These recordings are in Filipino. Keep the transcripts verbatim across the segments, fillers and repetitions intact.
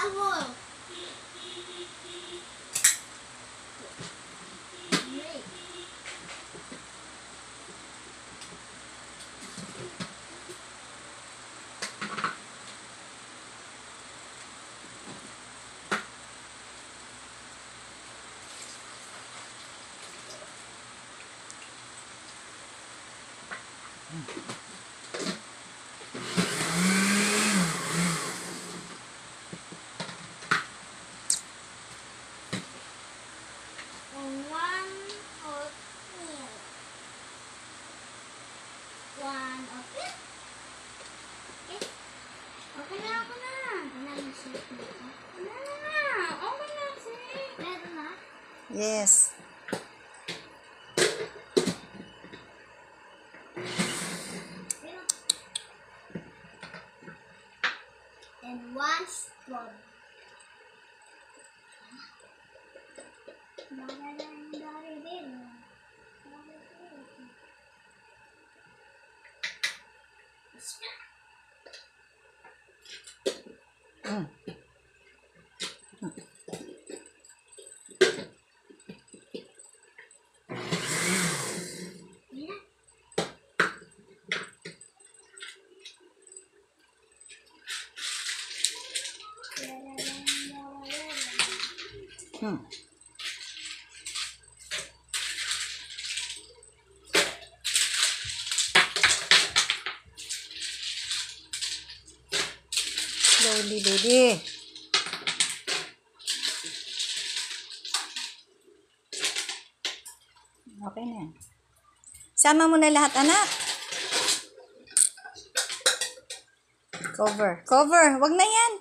Towel. One of it. Okay. Okay na ako na. Wala na siya. Wala na. Okay na siya. Meron na? Yes. And one straw. Mm. Hmm. Slowly, baby. Okay na yan. Sama mo na lahat, anak. Cover. Cover. Wag na yan.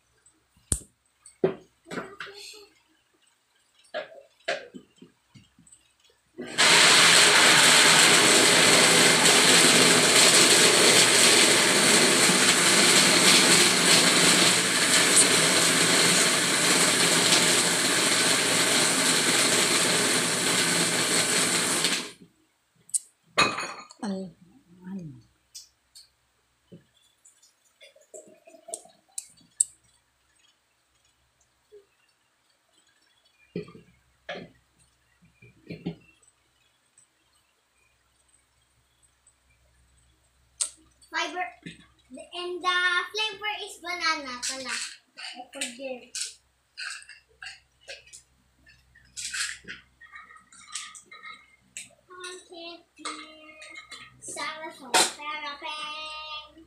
Ay, ay. Fiber. And the flavor is banana pala. I forget. Okay. Sarah from Parapeng.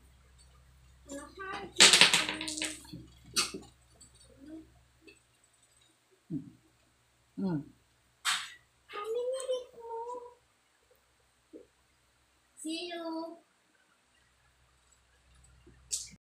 Hmm. Kami nilit mo. See you.